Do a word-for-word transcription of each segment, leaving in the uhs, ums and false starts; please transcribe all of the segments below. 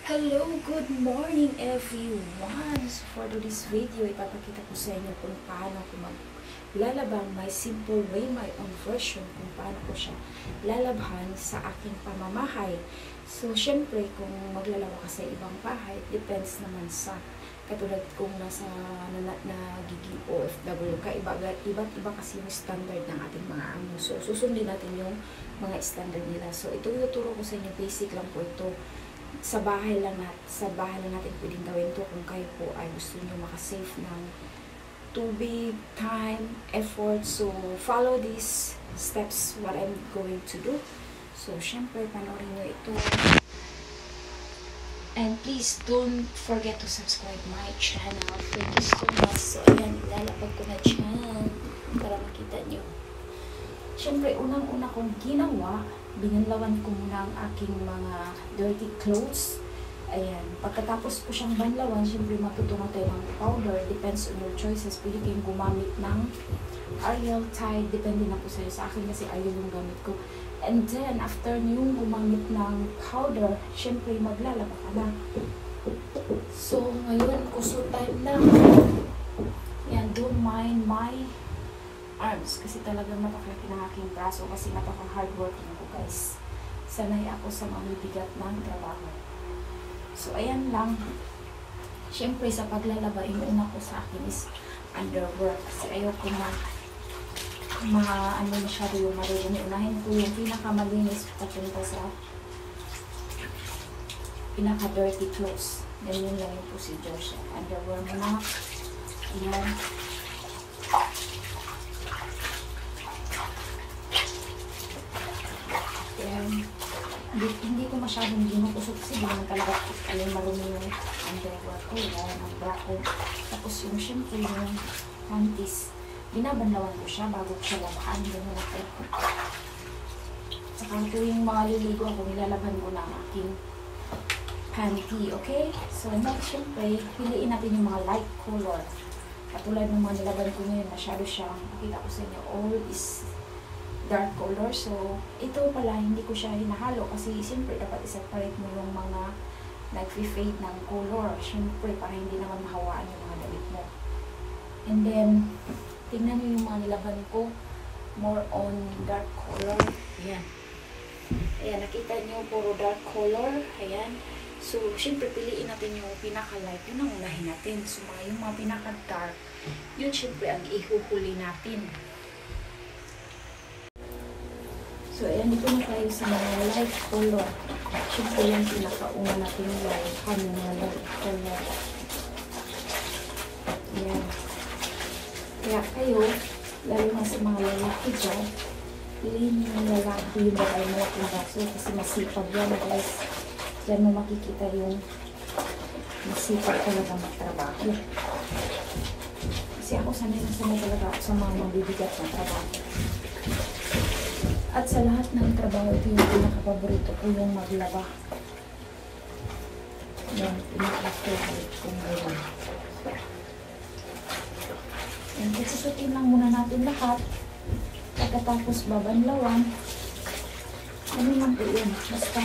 Hello, good morning everyone! So for today's video, ipapakita ko sa inyo kung paano ko maglalabang my simple way, my own version, kung paano ko siya lalabhan sa aking pamamahay. So, syempre, kung maglalaba ka sa ibang bahay, depends naman sa katulad kung nasa na, nagiging O F W ka, iba, iba't iba kasi yung standard ng ating mga amo. So, susundin natin yung mga standard nila. So, ito ituturo ko sa inyo, basic lang po ito. Sa bahay lang natin, sa bahay lang natin pwedeng gawin to kung kayo po ay gusto nyo makasave ng tubig, time, effort. So, follow these steps, what I'm going to do. So, syempre, panoorin nyo ito. And please, don't forget to subscribe my channel. Thank you so much. So, ayan, ilalapag ko na dyan para makita nyo. Syempre, unang-una kong ginawa, binanlawan ko muna ang aking mga dirty clothes. Ayan. Pagkatapos ko siyang banlawan, syempre matutungan tayo ng powder. Depends on your choices. Pwede kayong gumamit ng Ariel Tide. Depende na po sa'yo. Sa akin kasi Ariel yung gamit ko. And then, after niyong gumamit ng powder, syempre maglalaba ka na. So, ngayon, kuso time na. Ayan, don't mind my arms kasi talagang napakalaki ng aking braso kasi napaka-hardworking ko, guys. Sanay ako sa mabibigat ng trabaho. So, ayan lang. Siyempre, sa paglalaba, yung una ko sa akin is underwear kasi ayaw ko ma ma ano masyado yung marunong. Unahin ko yung pinakamalinis papunta sa pinaka-dirty clothes. Ganyan lang yung procedure siya. Underwear muna. Ayan. Hindi, hindi ko masyadong ginukusok kasi hindi naman talaga yung marumi yung underwear ko, yung bra ko. Tapos yung syempre yung panties, binabanlawan ko siya bago ko siya labahan. Ganun ako. Saka tuwing mga liligo ako, nilalaban ko na ang aking panty, okay? So next, syempre, piliin natin yung mga light color. Katulad ng mga nilaban ko ngayon, masyado siyang, pakita ko sa inyo, all is dark color. So, ito pala, hindi ko siya hinahalo kasi siyempre dapat i-separate mo yung mga nag-fade ng color. Siyempre, para hindi naman mahawaan yung mga damit mo. And then, tingnan nyo yung mga nilaban ko. More on dark color. Ayan. Ayan, nakita nyo, puro dark color. Ayan. So, siyempre, piliin natin yung pinaka-light. Yun ang unahin natin. So, mga yung mga pinaka-dark, yun siyempre ang ihuhuli natin. So, ayan, dito na tayo sa mga light color. Siyempre yung pinakauna natin light. Ano mga light color. Ayan. Kaya kayo, lalo na sa mga lalaki dyan, piliin yung lalaki yung bagay mo at yung baso kasi masipag yan, guys. Diyan mo makikita yung masipag talaga magtrabaho. Kasi ako sanay na sanay talaga ako sa mga mabibigat na trabaho. At sa lahat ng trabaho, ito yung pinaka-paborito ko, yung maglaba. Yan, pinaka-favorite kong gawin. Yan, kasasutin lang muna natin lahat. Pagkatapos babanlawan, ano lang po yun? Basta,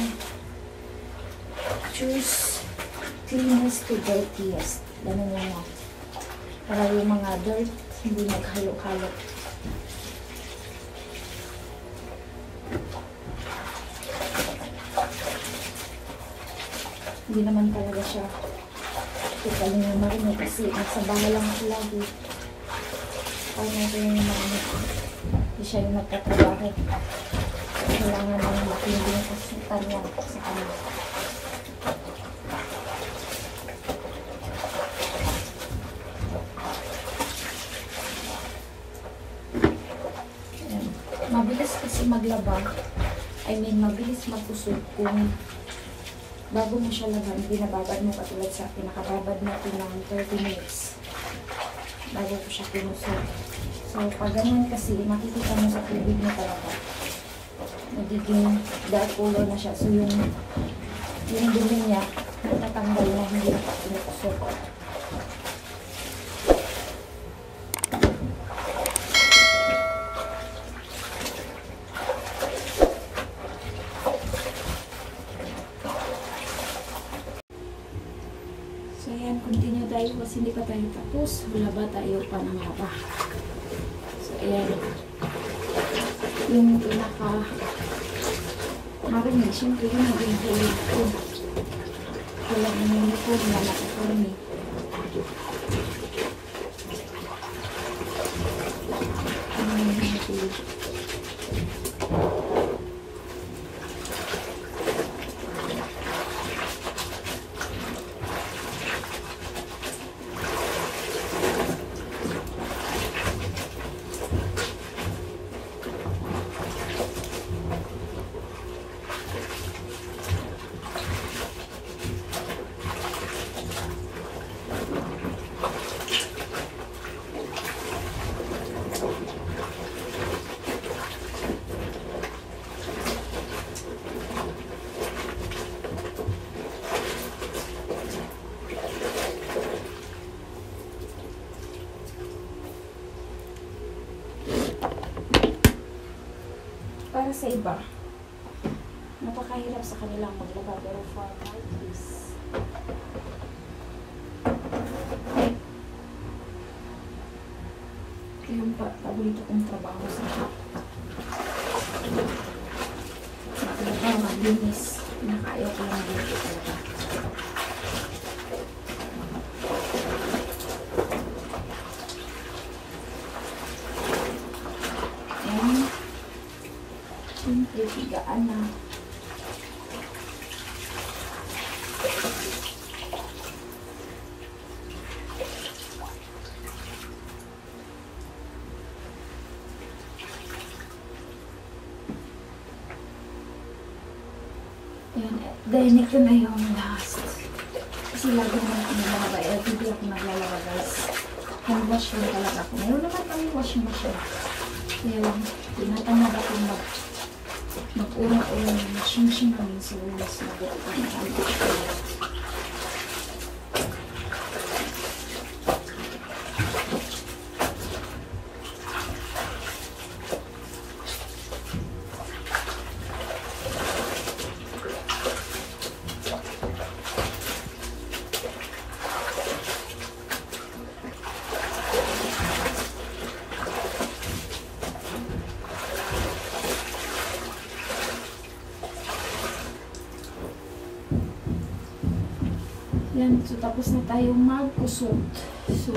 choose cleanest to dirtiest. Ganun lang lang. Para yung mga dirt, hindi naghalo-halo. Hindi naman talaga siya total na marunong kasi nasa bahay lang ako lagi. Kaya natin yung marunong. Hindi siya yung nagtatrabaho. Kailangan ng matindi yung kasitan niya sa kanya. Ayan. Mabilis kasi maglaba. I mean, mabilis magkusog kung bago mo siya laban, binababad mo katulad sa pinakababad natin ng thirty minutes bago ko siya pinusog. So, pag ganun kasi, makikita mo sa tubig mo talaga. Nagiging dark color na siya. So, yung, yung dumi niya, natatanggal na hindi na pa pinusog. ayan, continue tayo kasi hindi pa tayo tapos. Wala ba tayo pa ng laba. So, ayan. Yung pinaka marinig, siyempre yun ang pinahulog ko. Wala na yung likod na nakakarmi. Ano yung pinahulog? Para sa iba, napakahirap sa kanilang maglaba, pero for my case, ito yung paborito kong trabaho sa maglaba, maglinis. Pinakaayaw ko lang dito talaga. Ayan. Siyempre, higaan na. Ayan, then ito na yung last. Kasi lagi naman ako naglalaba. Eh, hindi ako naglalaba, guys. Hand wash yun talaga ako. Meron naman kami washing machine. Kaya lang, tinatamad ako mag mag-una-una na shing-shing kami sa lunas na buka ng hand wash. Yan, so tapos na tayo magkusot. So,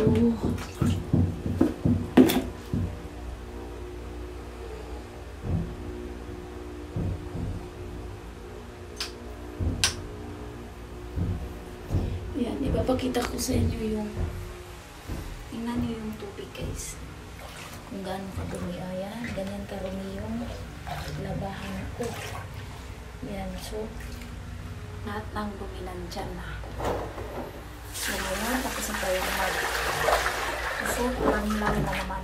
yan, ipapakita ko sa inyo yung, tingnan nyo yung tubig, guys. Kung gaano kadumi, ayan, ganyan karumi yung labahan ko. Yan, so, lahat ng dumi nandyan na. So, ngayon, tapos na tayo mag so, parang lang na naman.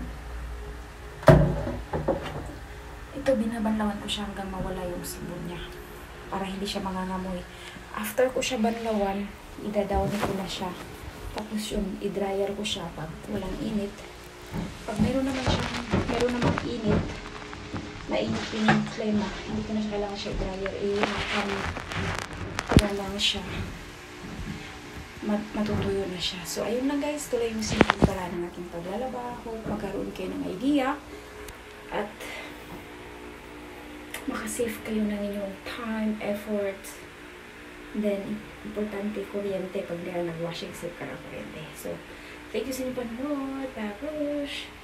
Ito, binabanlawan ko siya hanggang mawala yung sabon niya. Para hindi siya mangangamoy. After ko siya banlawan, idadawn ko na siya. Tapos yun, i-dryer ko siya pag walang init. Pag meron naman siya, meron naman init, mainit yung klema, hindi ko na siya kailangan siya i-dryer. I-hakan kaya lang siya. Mat matutuyo na siya. So, ayun lang guys. Tuloy yung simple pala ng aking paglalaba. Hope magkaroon kayo ng idea. At makasave kayo ng inyong time, effort. Then, importante, kuryente. Pag nila nag-washing, save ka ng kuryente. So, thank you sa inyong panood. Tapos,